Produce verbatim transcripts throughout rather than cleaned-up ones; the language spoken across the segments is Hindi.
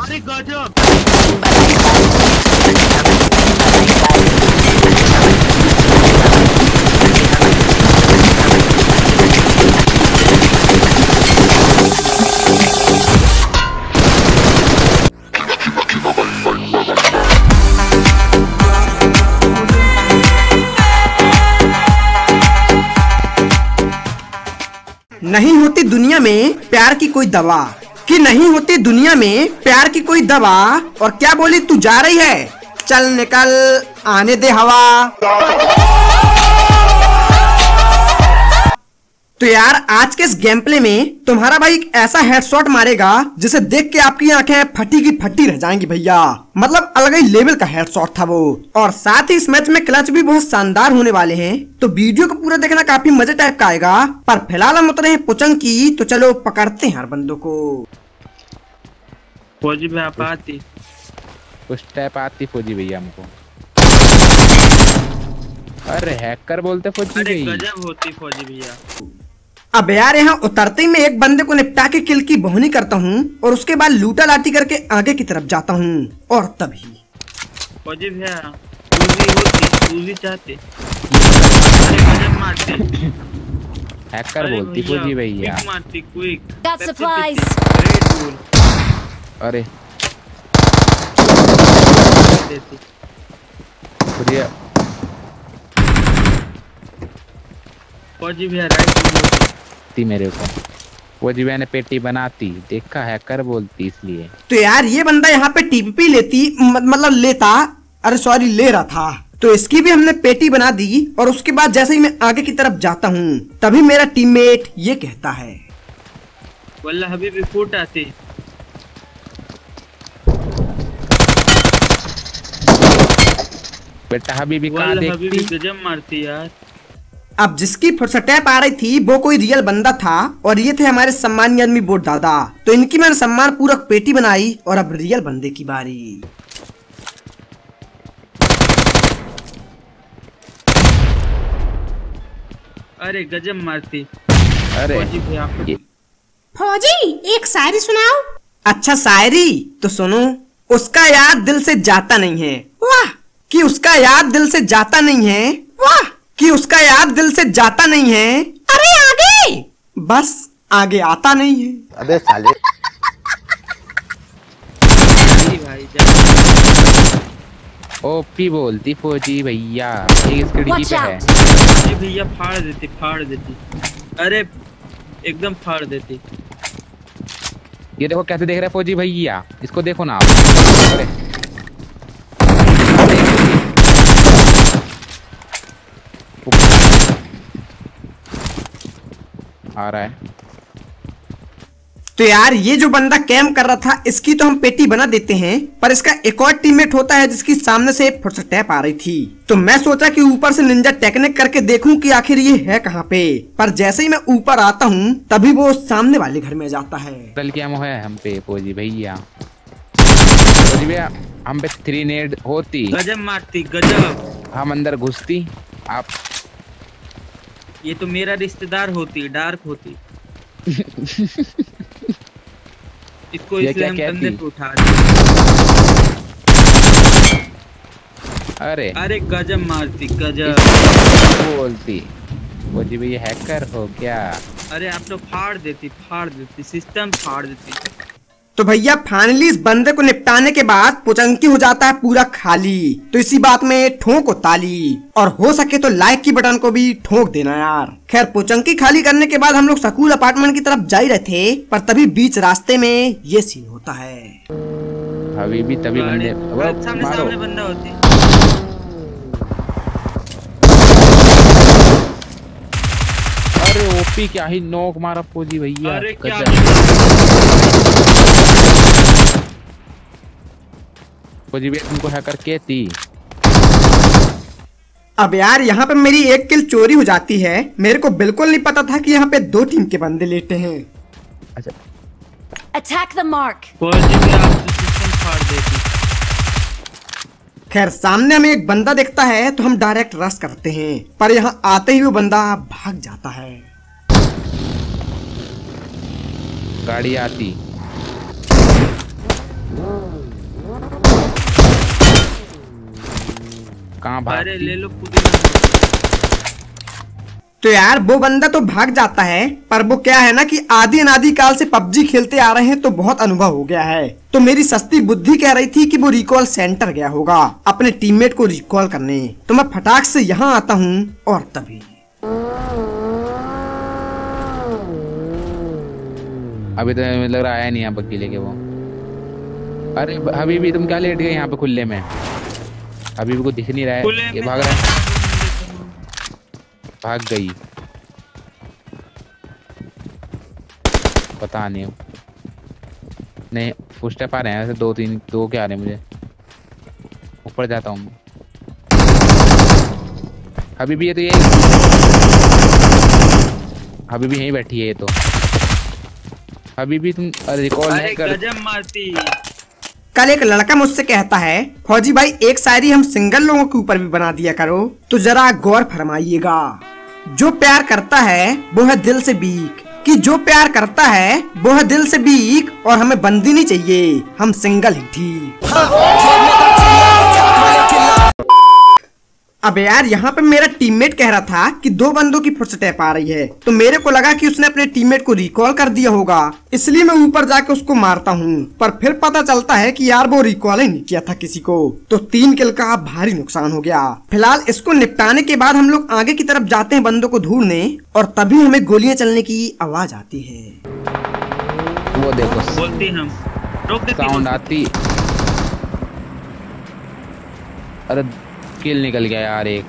अरे गजब। नहीं होती दुनिया में प्यार की कोई दवा, कि नहीं होती दुनिया में प्यार की कोई दवा। और क्या बोली तू जा रही है, चल निकल आने दे हवा। तो यार आज के इस गेम प्ले में तुम्हारा भाई एक ऐसा हेडशॉट मारेगा जिसे देख के आपकी आंखें फटी की फटी रह जाएंगी भैया। मतलब अलग ही लेवल का हेडशॉट था वो। और साथ ही इस मैच में क्लच भी बहुत शानदार होने वाले हैं, तो वीडियो को पूरा देखना काफी मजे टाइप का आएगा। पर फिलहाल हम उतरे हैं पुचंग की, तो चलो पकड़ते हैं हर बंदों को। फौजी भैया आप आती कुछ टैप आती फौजी भैया हमको। अरे हैकर बोलते फौजी भैया। गजब होती फौजी भैया। अब यार यहाँ उतरते ही मैं एक बंदे को निपटा के किल की बोहनी करता हूँ और उसके बाद लूटा लाठी करके आगे की तरफ जाता हूँ। और तभी फौजी भैया उजी होती उजी चाहते। अरे गजब मारते। हैकर बोलती फौजी भैया। क्विक मारती क्विक। Got supplies. अरे देती। फौजी फौजी भैया राइट थी मेरे को। फौजी भैया ने पेटी बनाती देखा हैकर बोलती इसलिए। तो यार ये बंदा यहाँ पे टीपी लेती मतलब लेता, अरे सॉरी ले रहा था, तो इसकी भी हमने पेटी बना दी। और उसके बाद जैसे ही मैं आगे की तरफ जाता हूँ तभी मेरा टीममेट ये कहता है, वल्ला हबीबी फूट आती। बेटा हबीबी कहाँ देखती। गजब मारती यार। अब जिसकी फुटस्टेप आ रही थी वो कोई रियल बंदा था और ये थे हमारे सम्मानीय आदमी बोट दादा। तो इनकी मैंने सम्मान पूरक पेटी बनाई और अब रियल बंदे की बारी। अरे गजब मारती। अरे फौजी भैया फौजी एक शायरी सुनाओ। अच्छा शायरी तो सुनो। उसका याद दिल से जाता नहीं है, वाह। कि उसका याद दिल से जाता नहीं है, वाह। कि उसका याद दिल से जाता नहीं है, अरे आगे बस आगे आता नहीं है। अबे साले भाई ओपी बोलती फौजी भैया। एक खिड़की Watch पे out. है। ये भैया फाड़ देती फाड़ देती। अरे एकदम फाड़ देती। ये देखो कैसे देख रहे हैं फौजी भैया, इसको देखो ना आप। अरे आ रहा है। तो यार ये जो बंदा कैम कर रहा था इसकी तो हम पेटी बना देते हैं, पर इसका एक और टीममेट होता है जिसकी सामने से फुटस्टेप आ रही थी। तो मैं सोचा कि ऊपर से निंजा टेक्निक करके देखूं कि आखिर ये है कहाँ पे। पर जैसे ही मैं ऊपर आता हूँ तभी वो सामने वाले घर में जाता है। कल क्या मोह है हम पे फौजी भैया। फौजी भैया हम पे थ्री नेड होती, गजब मारती गजब। हम अंदर घुसती। आप ये तो मेरा रिश्तेदार होती, डार्क होती। इसको ये इसलिए क्या हम कंधे कहती? पे उठा दिए। अरे अरे गजब मारती गजब। बोलती फौजी भैया हैकर हो क्या। अरे आप तो फाड़ देती फाड़ देती सिस्टम फाड़ देती। तो भैया फाइनली इस बंदे को निपटाने के बाद पुचंकी हो जाता है पूरा खाली। तो इसी बात में ठोको ताली, और हो सके तो लाइक की बटन को भी ठोक देना यार। खैर पुचंकी खाली करने के बाद हम लोग स्कूल अपार्टमेंट की तरफ जा ही रहे थे, पर तभी बीच रास्ते में ये सीन होता है। अभी भी तभी बंदे सामने सामने मारो। बंदा होती। अरे ओपी क्या ही नोक मारा फौजी भैया। अरे क्या फौजी भैया तुमको हैकर कहती। अब यार यहाँ पे मेरी एक किल चोरी हो जाती है। मेरे को बिल्कुल नहीं पता था कि यहाँ पे दो टीम के बंदे लेटे हैं। अच्छा Attack the mark. फौजी भी आप तो सिस्टम फाड़ देती। खैर सामने हमें एक बंदा दिखता है तो हम डायरेक्ट रश करते हैं, पर यहाँ आते ही वो बंदा भाग जाता है। गाड़ी आती। कहाँ अरे ले भागती? लो पुदीना। तो यार वो बंदा तो भाग जाता है, पर वो क्या है ना कि आदि अनादि काल से पबजी खेलते आ रहे हैं तो बहुत अनुभव हो गया है। तो मेरी सस्ती बुद्धि कह रही थी कि वो रिकॉल सेंटर गया होगा अपने टीममेट को रिकॉल करने। तो मैं फटाक से यहाँ आता हूँ और तभी अभी तो मुझे लग रहा आया नहीं यहाँ पर किले के वो। अरे हबीबी तुम क्या लेट गए यहाँ पे खुले में? हबीबी को दिख नहीं रहा खुले है, ये में भाग रहा है। भाग गई, पता नहीं नहीं कुछ स्टेप आ रहे हैं ऐसे, दो तीन दो क्या आ रहे हैं मुझे। ऊपर जाता हूँ हबीबी, ये तो यही हबीबी यहीं बैठी है ये तो। हबीबी तुम रिकॉल अरे नहीं कर। गजब मारती। कल एक लड़का मुझसे कहता है, फौजी भाई एक शायरी हम सिंगल लोगों के ऊपर भी बना दिया करो। तो जरा गौर फरमाइएगा, जो प्यार करता है वो है दिल से बीक, कि जो प्यार करता है वो है दिल से बीक, और हमें बंदी नहीं चाहिए, हम सिंगल ही ठीक। अब यार यहाँ पे मेरा टीममेट कह रहा था कि दो बंदों की फुटस्टेप आ रही है, तो मेरे को लगा कि उसने अपने टीममेट को रिकॉल कर दिया होगा, इसलिए मैं ऊपर जाके उसको मारता हूँ। पर फिर पता चलता है कि यार वो रिकॉल ही नहीं किया था किसी को। तो तीन किल का भारी नुकसान हो गया। फिलहाल इसको निपटाने के बाद हम लोग आगे की तरफ जाते हैं बंदों को ढूंढने, और तभी हमें गोलियां चलने की आवाज आती है। वो देखो बोलती हम रोक देती साउंड आती। अरे किल निकल गया यार एक।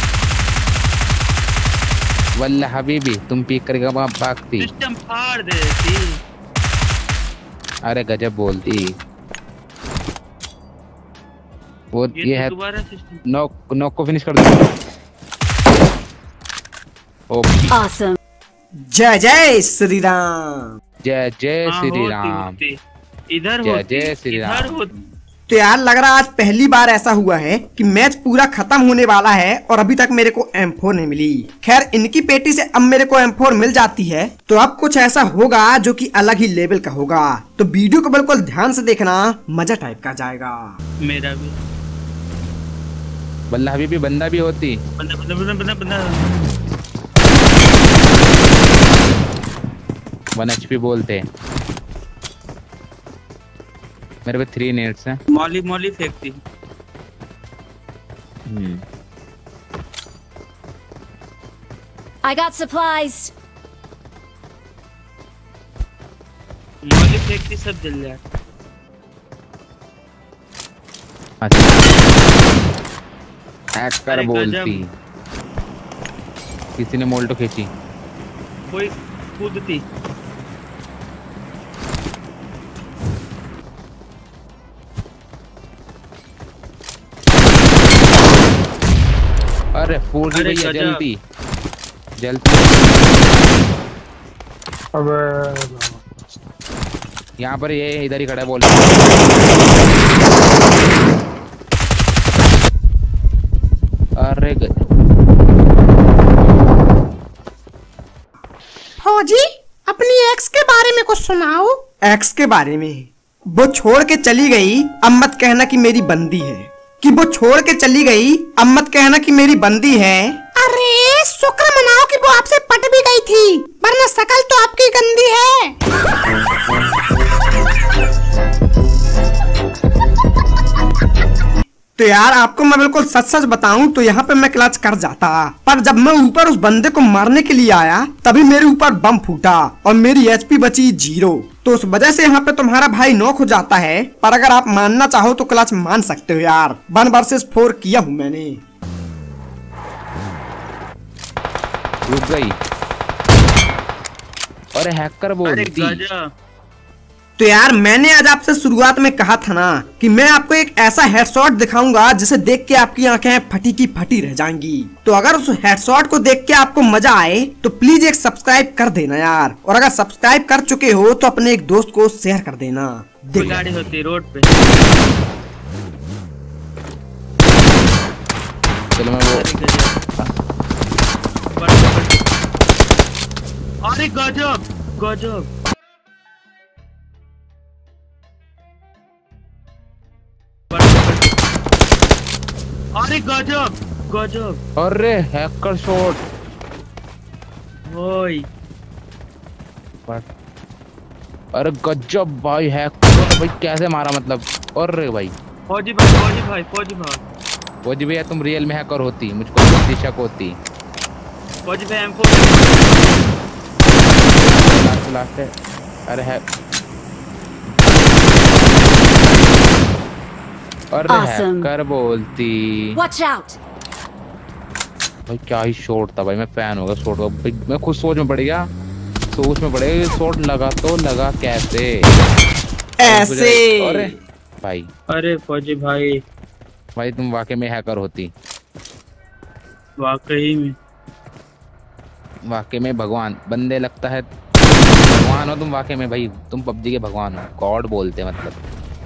वल्ला हबीबी तुम पीक करके वहाँ भागती। सिस्टम फाड़ देती। अरे गजब बोलती। वो ये, ये तो है दोबारा सिस्टम। नॉक नॉक को फिनिश कर दो। Okay Awesome. जय जय श्री राम। जय जय हाँ, श्री होती, राम। होती। इधर जय होती, जय श्री राम। इधर होती। तो यार लग रहा आज पहली बार ऐसा हुआ है कि मैच पूरा खत्म होने वाला है और अभी तक मेरे को एम फोर नहीं मिली। खैर इनकी पेटी से अब मेरे को एम फोर मिल जाती है, तो अब कुछ ऐसा होगा जो कि अलग ही लेवल का होगा। तो वीडियो को बिल्कुल ध्यान से देखना, मजा टाइप का जाएगा। मेरा भी वल्ला हबीबी बंदा भी होती। बंदा बंदा बंदा बंदा बंदा। वन एच पी बोलते। मेरे पे थ्री नेट्स हैं। मौली मौली फेंकती। हम्म I got supplies. मौली फेंकती सब जल जाए। अच्छा हैकर अरे बोलती। किसी ने मोल्टो खींची। कोई कूदती। अरे फूल की अरे भैया गजब। जलती जलती। यहाँ पर ये इधर ही खड़ा है बोल। अरे ग- फौजी अपनी एक्स के बारे में कुछ सुनाओ। एक्स के बारे में, वो छोड़ के चली गई, अब मत कहना कि मेरी बंदी है। कि वो छोड़ के चली गई, अब मत कहना कि मेरी बंदी है। अरे शुक्र मनाओ कि वो आपसे पट भी गई थी, वरना शकल तो आपकी गंदी है। तो यार आपको मैं बिल्कुल सच सच बताऊं तो यहाँ पे मैं क्लच कर जाता, पर जब मैं ऊपर उस बंदे को मारने के लिए आया तभी मेरे ऊपर बम फूटा और मेरी एचपी बची जीरो। तो उस वजह से यहाँ पे तुम्हारा भाई नॉक हो जाता है। पर अगर आप मानना चाहो तो क्लच मान सकते हो यार, वन वर्सेस फोर किया हूँ मैंने। रुक गई। अरे हैकर अरे बोलती। गजब। तो यार मैंने आज आपसे शुरुआत में कहा था ना कि मैं आपको एक ऐसा हेडशॉट दिखाऊंगा जिसे देख के आपकी आंखें फटी की फटी रह जाएंगी। तो अगर उस हेडशॉट को देख के आपको मजा आए तो प्लीज एक सब्सक्राइब कर देना यार, और अगर सब्सक्राइब कर चुके हो तो अपने एक दोस्त को शेयर कर देना। कोई गाड़ी होती रोड पे। चलो मैं वो अरे गजब। बड़ा बड़ा। अरे गजब गजब। अरे गजब गजब। अरे हैकर शॉट। ओए अरे गजब भाई, हैकर भाई कैसे मारा मतलब। अरे भाई फौजी भाई फौजी भाई फौजी भाई फौजी भैया तुम रियल में हैकर होती, मुझको इतनी शक होती। फौजी भाई एम फोर लास्ट लास्ट है। अरे है अरे Awesome. हैकर बोलती। Watch out! भाई क्या ही शॉट था भाई, मैं फैन हो गया शॉट का भाई। मैं खुद सोच में पड़ गया, सोच में पड़ेगा ये शॉट लगा तो लगा कैसे ऐसे। अरे भाई अरे फौजी भाई भाई तुम वाकई में हैकर होती, वाकई में वाकई में भगवान बंदे लगता है। भगवान हो तुम वाकई में भाई, तुम पबजी के भगवान हो, गॉड बोलते हैं मतलब।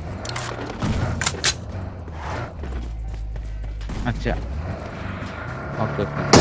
अच्छा ओके ओके।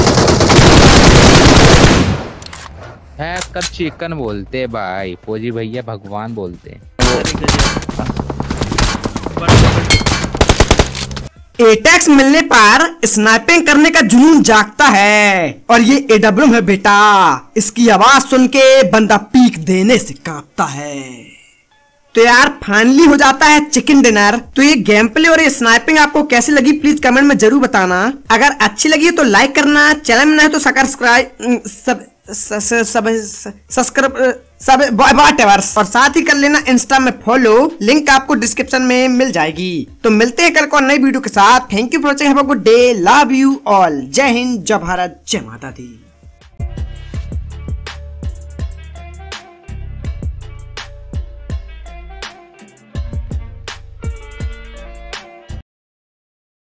हैकर चिकन बोलते भाई, फौजी भैया भगवान बोलते। अरे गजब। बड़ा बड़ा एटैक्स मिलने पर स्नाइपिंग करने का जुनून जागता है और ये एडब्ल्यूएम है बेटा, इसकी आवाज सुन के बंदा पीक देने से कांपता है। तो यार फाइनली हो जाता है चिकन डिनर। तो ये गेम प्ले और ये स्नाइपिंग आपको कैसी लगी प्लीज कमेंट में जरूर बताना। अगर अच्छी लगी है तो लाइक करना, चैनल में नहीं तो सब्सक्राइब सब सब सब्सक्राइब सब व्हाटएवर, और साथ ही कर लेना इंस्टा में फॉलो, लिंक आपको डिस्क्रिप्शन में मिल जाएगी। तो मिलते हैं कल को नई वीडियो के साथ। Thank you for watching, have a good day, love you all, जय हिंद, जय भारत, जय माता दी।